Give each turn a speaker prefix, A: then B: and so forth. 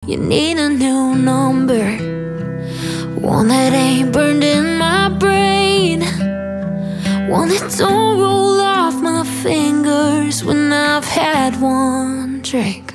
A: You need a new number, one that ain't burned in my brain, one that don't roll off my fingers when I've had one drink.